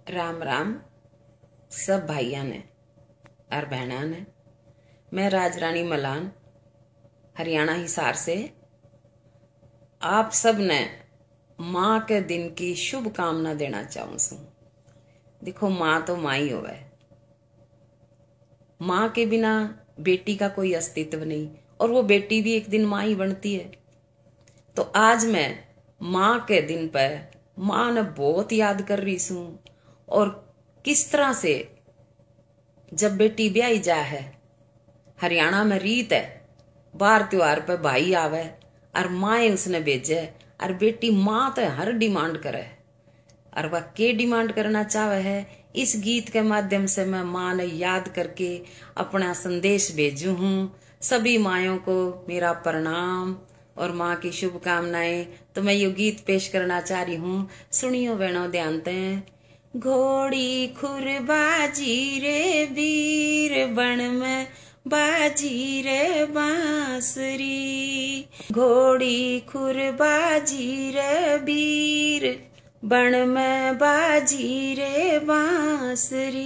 राम राम सब भाइयों ने और बहना ने। मैं राजरानी मलान हरियाणा हिसार से आप सब ने माँ के दिन की शुभकामना देना चाहूँ सू। देखो, माँ तो माँ ही होवे। माँ के बिना बेटी का कोई अस्तित्व नहीं, और वो बेटी भी एक दिन माँ ही बनती है। तो आज मैं माँ के दिन पर माँ ने बहुत याद कर रही हूं, और किस तरह से जब बेटी ब्याही जा है, हरियाणा में रीत है, बार त्योहार पे भाई आवे और माए उसने भेजे, और बेटी माँ तो हर डिमांड करे, और वह के डिमांड करना चाहे है। इस गीत के माध्यम से मैं माँ ने याद करके अपना संदेश भेजू हूँ। सभी मायों को मेरा प्रणाम और माँ की शुभकामनाएं। तो मैं ये गीत पेश करना चाह रही हूँ, सुनियो बहनों, ध्यान दें। घोड़ी खुर बाजी रे वीर, बन में बाजी रे बांसुरी। घोड़ी खुर बाजी रे वीर, बन में बाजी रे बांसुरी।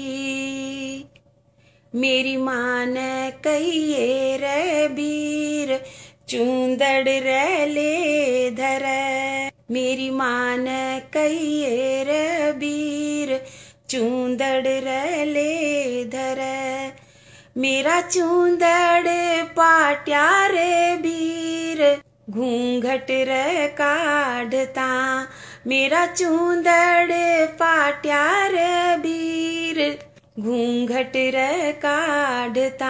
मेरी माँ ने कहिए रे वीर, चूंदड़ रे ले धरे। मेरी माँ ने कहिए रे वीर, चूंदड़ रे ले धरे। मेरा चूंदड़ पाट्या रे वीर, घूंघट रे काढ़ता। मेरा चूंदड़ पाट्या रे वीर, घूंघट रे काढ़ता।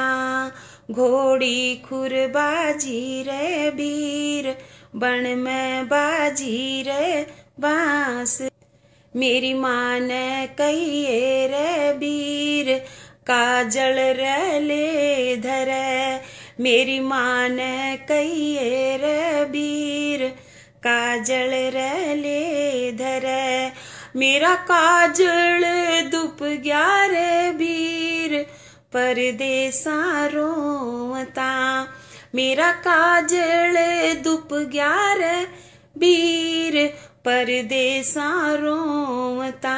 घोड़ी खुर बाजी रे वीर, बन में बाजी रे बांस। मेरी माँ ने कहिए रे वीर, काजल रे ले धरे। मेरी माँ ने कहिए रे वीर, काजल रे ले धरे। मेरा काजल दुप गया रे वीर, परदेसा रोता। मेरा काजल दुप गया रे वीर, परदेसा रोता।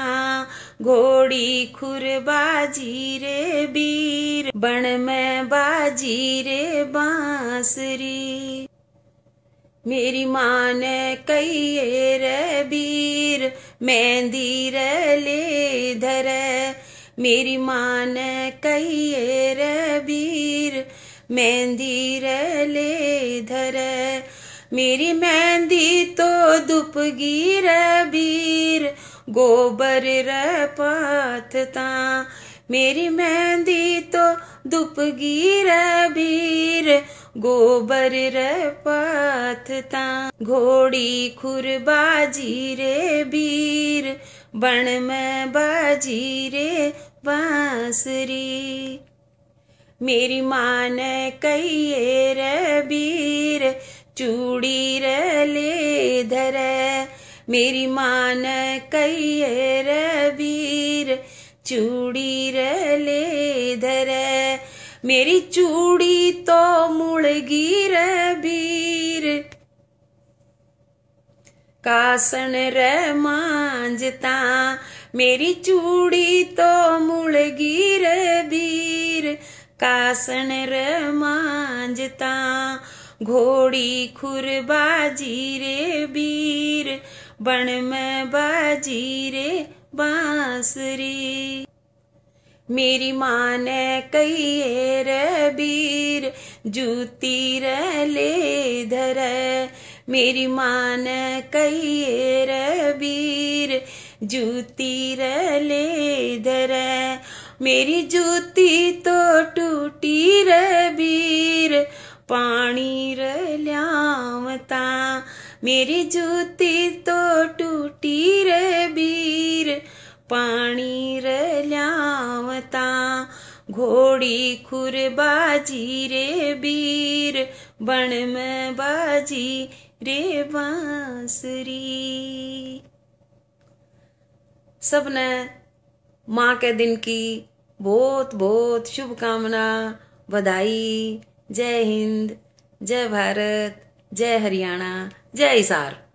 घोड़ी खुर बाजी रे वीर, बन में बाजी रे बांसुरी। मेरी माँ ने कहिए रे वीर, मेहंदी रे ले धरे। मेरी माँ ने कहिए रे वीर, मेहंदी रे ले धरे। मेरी मेहंदी तो दुपगी रे वीर, गोबर रे पाथता। मेरी मेहंदी तो दुपगी रे वीर, गोबर रे पाथता। घोड़ी खुर बाजी रे वीर, बन में बाजी रे बांसुरी। मेरी माँ ने कहिए रे वीर, चूड़ी रे ले धरे। मेरी माँ ने कहिए रे वीर, चूड़ी रे ले धरे। मेरी चूड़ी तो मुड़गी रे वीर, कासन रे मांजता। मेरी चूड़ी तो मुड़गी रे वीर, कासन रे मांजता। घोड़ी खुर बाजी रे वीर, बन में बाजी रे बांसुरी। मेरी माँ ने कहिए रे वीर, जूती रे ले धरे। मेरी माँ ने कहिए रे वीर, जूती रे ले धरे। मेरी जूती तो टूटी रे वीर, पानी रे ल्यावता। मेरी जूती तो टूटी रे वीर, पानी रे ल्यावता। घोड़ी खुर बाजी रे वीर, बन में बाजी रे बांसुरी। सबने माँ के दिन की बहुत बहुत शुभकामना, बधाई। जय हिंद, जय भारत, जय हरियाणा, जय हिसार।